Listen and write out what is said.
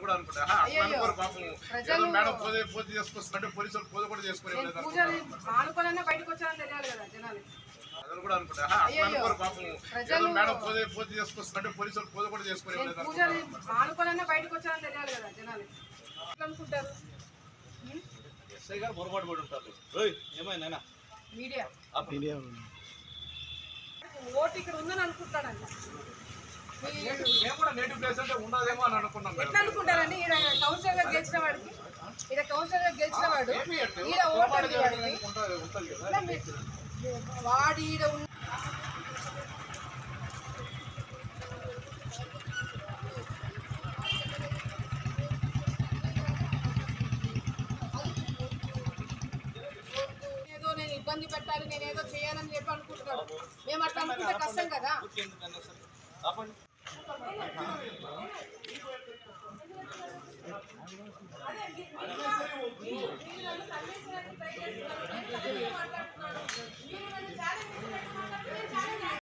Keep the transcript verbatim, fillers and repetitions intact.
కూడా అనుకుంటా అట్లా అనుకోరు పాపం ఏదో మేడం పోతే పోతే చేసుకొస్తుంటే పోలీసులు పోతే కూడా చేసుకునే బయటకు వచ్చారని తెలియాలి కదా జనాలు అదను కూడా అనుకుంటా అట్లా అనుకోరు పాపం ఏదో మేడం పోతే పోతే చేసుకొస్తుంటే పోలీసులు పోతే కూడా చేసుకునే ఆనుకోనన్నా బయటకు వచ్చారని తెలియాలి కదా జనాలు ఎట్లా అనుకుంటారు ఎస్ఐ గారు పొరపాటు పడి ఉంటారు ఏమైనా మీడియా ఓటు ఇక్కడ ఉందని అనుకుంటానంట మేము కూడా నేటివ్ ప్లేస్ అంటే ఉండదేమో అని అనుకున్నాం. ఎట్లా అనుకుంటారండి ఈడ కౌన్సిలర్ గా గెలిచిన వాడికి ఈడ కౌన్సిలర్ గా గెలిచిన వాడు ఈడ ఓటు ఉంది వాడికి వాడు ఈడ ఏదో నేను ఇబ్బంది పెట్టాలి నేను ఏదో చేయాలని చెప్పి అనుకుంటున్నాడు. మేము అట్లా అనుకుంటే కష్టం కదా. అదే